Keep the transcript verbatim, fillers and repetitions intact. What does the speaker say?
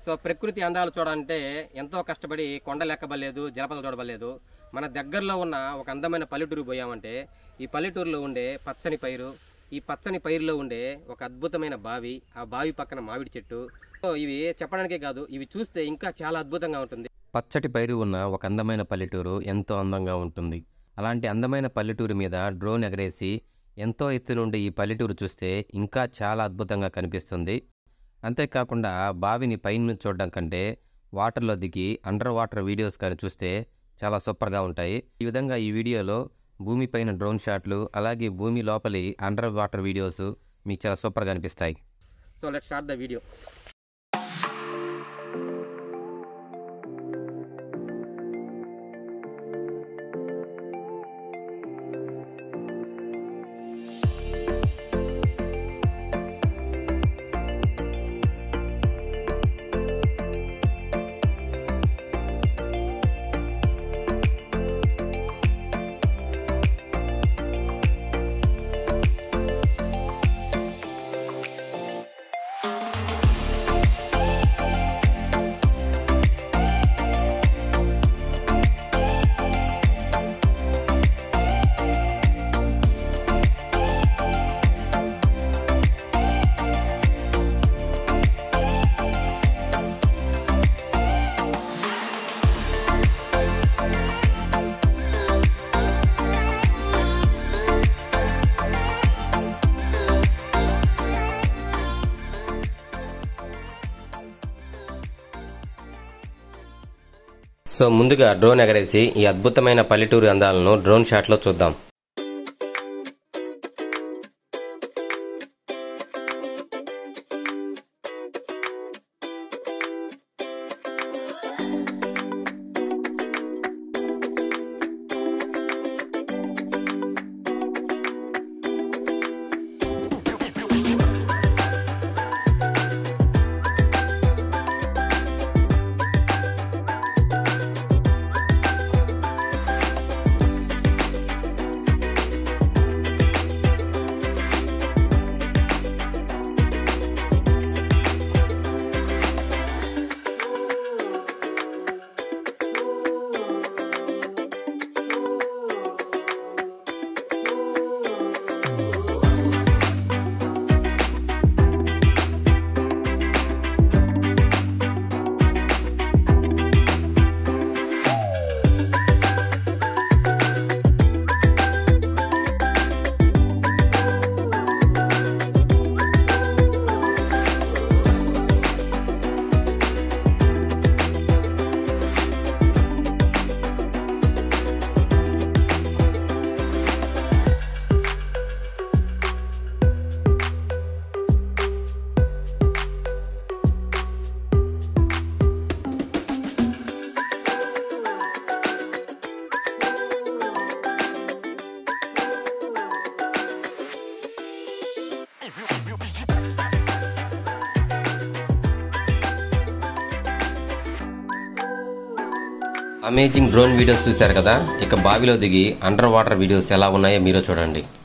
So ప్రకృతి అందాలు చూడాలంటే ఎంతో కష్టపడి కొండలు ఎక్కబడలేదు, జలపాతాలు చూడబడలేదు. మన దగ్గరలో ఉన్న ఒక అందమైన పల్లెటూరు పోయామంటే ఈ పల్లెటూరులో ఉండే పచ్చని పైరు, ఈ పచ్చని పైరులో ఉండే ఒక అద్భుతమైన బావి, ఆ బావి పక్కన మామిడి చెట్టు. సో ఇవి చెప్పడానికే కాదు, ఇవి చూస్తే ఇంకా చాలా అద్భుతంగా ఉంటుంది. పచ్చటి పైరు ఉన్న ఒక అందమైన పల్లెటూరు ఎంతో అందంగా ఉంటుంది. అలాంటి అందమైన పల్లెటూరు మీద డ్రోన్ ఎగరేసి ఎంతో ఎత్తు నుండి ఈ పల్లెటూరు చూస్తే ఇంకా చాలా అద్భుతంగా కనిపిస్తుంది. అంతేకాకుండా బావిని పైన చూడడం కంటే వాటర్లో దిగి అండర్ వాటర్ వీడియోస్ కానీ చూస్తే చాలా సూపర్గా ఉంటాయి. ఈ విధంగా ఈ వీడియోలో భూమిపైన డ్రోన్ షాట్లు, అలాగే భూమి లోపలి అండర్ వాటర్ వీడియోస్ మీకు చాలా సూపర్గా అనిపిస్తాయి. So let's start the video. So ముందుగా డ్రోన్ ఎగరేసి ఈ అద్భుతమైన పల్లెటూరు అందాలను డ్రోన్ షాట్లో చూద్దాం. అమేజింగ్ డ్రోన్ వీడియోస్ చూశారు కదా. ఇక బావిలో దిగి అండర్ వాటర్ వీడియోస్ ఎలా ఉన్నాయో మీరే చూడండి.